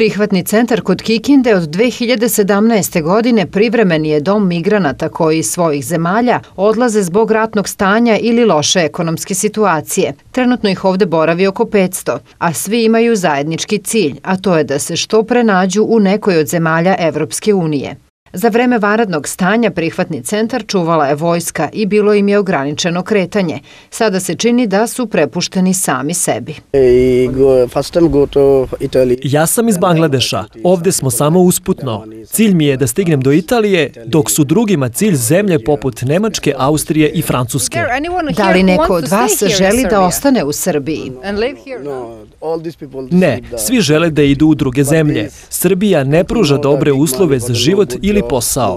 Prihvatni centar kod Kikinde od 2017. godine privremeni je dom migranata koji iz svojih zemalja odlaze zbog ratnog stanja ili loše ekonomske situacije. Trenutno ih ovde boravi oko 500, a svi imaju zajednički cilj, a to je da se što pre nađu u nekoj od zemalja Evropske unije. Za vreme vanrednog stanja prihvatni centar čuvala je vojska i bilo im je ograničeno kretanje. Sada se čini da su prepušteni sami sebi. Ja sam iz Bangladeša. Ovde smo samo usputno. Cilj mi je da stignem do Italije, dok su drugima cilj zemlje poput Nemačke, Austrije i Francuske. Da li neko od vas želi da ostane u Srbiji? Ne, svi žele da idu u druge zemlje. Srbija ne pruža dobre uslove za život ili posao.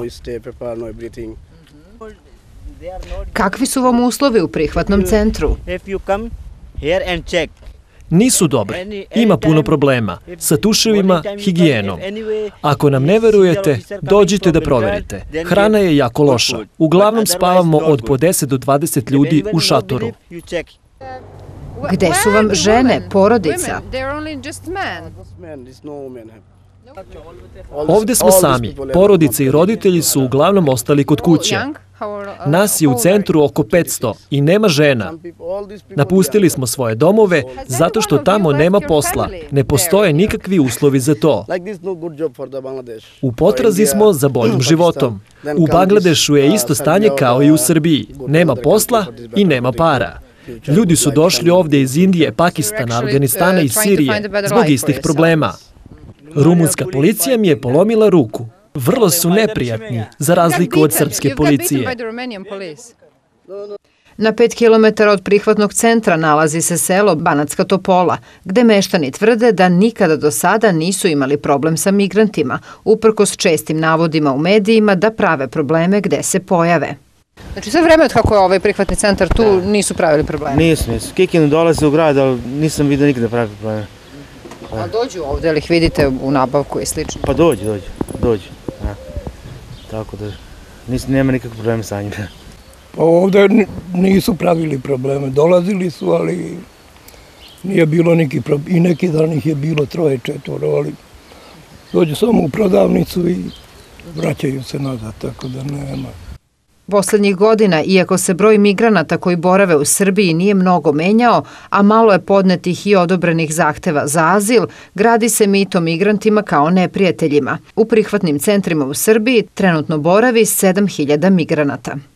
Kakvi su vam uslovi u prihvatnom centru? Nisu dobri. Ima puno problema. Sa tuševima, higijenom. Ako nam ne verujete, dođite da proverite. Hrana je jako loša. Uglavnom spavamo od po 10 do 20 ljudi u šatoru. Gde su vam žene, porodica? Ovde smo sami. Porodice i roditelji su uglavnom ostali kod kuće. Nas je u centru oko 500 i nema žena. Napustili smo svoje domove zato što tamo nema posla. Ne postoje nikakvi uslovi za to. U potrazi smo za boljim životom. U Bangladešu je isto stanje kao i u Srbiji. Nema posla i nema para. Ljudi su došli ovde iz Indije, Pakistana, Afganistana i Sirije zbog istih problema. Rumunska policija mi je polomila ruku. Vrlo su neprijatni, za razliku od srpske policije. Na 5 kilometara od prihvatnog centra nalazi se selo Banatska Topola, gde meštani tvrde da nikada do sada nisu imali problem sa migrantima, uprkos čestim navodima u medijima da prave probleme gde se pojave. Znači sve vreme od kako je ovaj prihvatni centar tu nisu pravili probleme? Nisu. Kikinu dolaze u grad, ali nisam vidio nikada pravi probleme. A dođu ovde, ali ih vidite u nabavku i slično? Pa dođu. Tako da nema nikakvog problema sa njima. Pa ovde nisu pravili probleme, dolazili su, ali nije bilo neki problem. I neki dan ih je bilo 3-4, ali dođu samo u prodavnicu i vraćaju se nazad, tako da nema. Poslednjih godina, iako se broj migranata koji borave u Srbiji nije mnogo menjao, a malo je podnetih i odobrenih zahteva za azil, gradi se mit o migrantima kao neprijateljima. U prihvatnim centrima u Srbiji trenutno boravi 7.000 migranata.